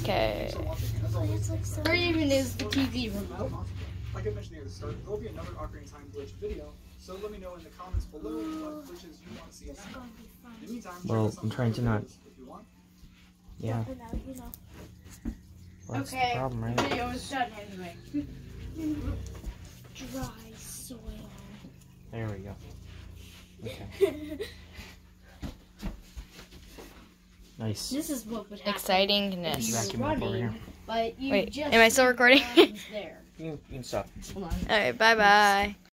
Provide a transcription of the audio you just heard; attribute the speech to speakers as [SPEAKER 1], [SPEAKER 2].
[SPEAKER 1] Okay.
[SPEAKER 2] Or even is the TV remote.
[SPEAKER 3] Like I mentioned at the start, there will be another Ocarina of Time glitch video, so let me know in the comments below what glitches you want to see us do. In the meantime,
[SPEAKER 4] Well, I'm trying to not.
[SPEAKER 3] if you want.
[SPEAKER 4] Yeah. Well, that's the problem,
[SPEAKER 2] The
[SPEAKER 4] right?
[SPEAKER 2] video is done anyway.
[SPEAKER 5] Dry soil.
[SPEAKER 4] There we go. Okay. Nice.
[SPEAKER 2] This is what would happen.
[SPEAKER 1] Excitingness.
[SPEAKER 4] Vacuum up over here.
[SPEAKER 2] But you
[SPEAKER 1] Wait,
[SPEAKER 2] just
[SPEAKER 1] am I still recording?
[SPEAKER 2] there.
[SPEAKER 4] You can stop.
[SPEAKER 2] Hold on.
[SPEAKER 1] Alright, bye-bye.